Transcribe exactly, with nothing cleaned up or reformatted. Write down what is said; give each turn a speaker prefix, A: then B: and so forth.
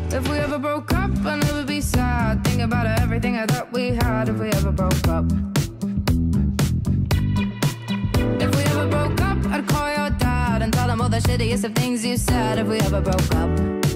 A: If we ever broke up, I'd never be sad. Think about everything I thought we had. If we ever broke up. If we ever broke up, I'd call your dad and tell him all the shittiest of things you said. If we ever broke up.